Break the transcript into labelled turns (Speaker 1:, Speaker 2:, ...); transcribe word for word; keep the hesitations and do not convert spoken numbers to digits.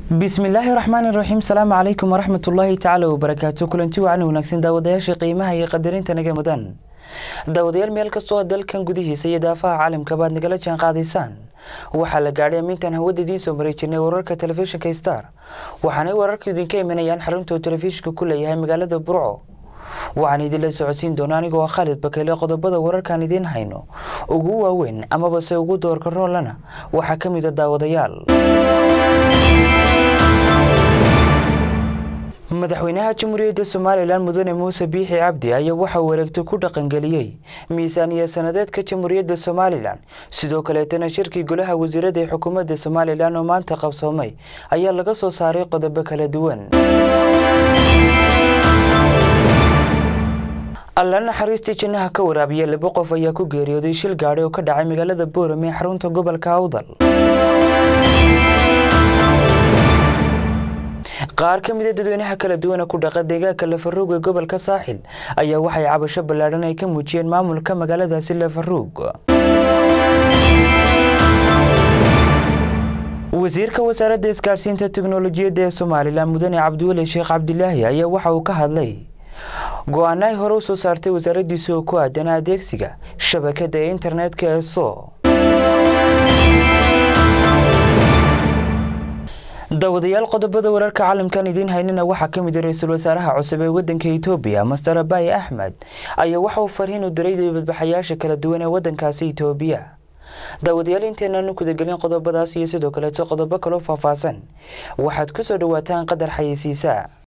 Speaker 1: بسم الله الرحمن الرحيم. السلام عليكم ورحمة الله تعالى وبركاته. كلنتي وعن ونكسين داودياش قيمها هي قدرين تنجا مدن داوديال ميل كستو دل كان جوديه سيدا فا عالم كبار نقلت شان قاديسان وحال قاعدة من تنهود دين سومريتشني وررك تلفزيون كيستار وحنا وررك يدين كي من يان حرمتو تلفزيون كله يهاي مقالة برعو وعن يدل سعودين دوناني جو خالد بكيل قد بدأ ورر كان يدين هينو وجوا وين أما بس وجود دور كرر لنا وحكم الداوديال مدحوينها جمهورية الصوماليلاند مدن موسى بيحي عبدي أي waxa wareegto ku dhaqan galiyay miisaaniya sanadeedka Jamhuuriyadda Soomaaliland sidoo kale tan shirkii golaha wasiirada ee xukuumadda Soomaaliland oo maanta qabsoomay ayaa laga soo saaray qodobo kala duwan alla naxariistii jinaha ka waraabiya laba qof ayaa ku geeriyooday shil gaari oo ka dhacay magaalada Boorame xarunta gobolka Awdal qaar ka mid ah dadweynaha kala duwan ku dhaqan deegaanka Lafaruug ee gobolka Saaxil ayaa waxay cabasho ballaaran ay ka muujiyeen maamulka magaaladaasi Lafaruug wasiirka wasaaradda isgaarsiinta tiknoolajiyadda ee Soomaaliland mudane Cabdiwali Sheekh Cabdilaahi ayaa waxa uu ka hadlay go'aanay hore u soo saartay wasaaraddiisa oo ku aadan adeegsiga shabakadda internetka ee soo داوديال qodobada wararka caalamkan idin haynina waxa kamid ah ra'iisul wasaaraha cusub ee wadanka Itoobiya Master Abiy Ahmed ayaa waxa uu fariin u diray dibadbaxayaasha kala duwan ee wadankaasi Itoobiya daawadayaal inteena ku dagalin qodobadaas iyo sidoo kale qodobo kale faahfaahsan waxaad ku soo dhawaataan qadar xayeysiisa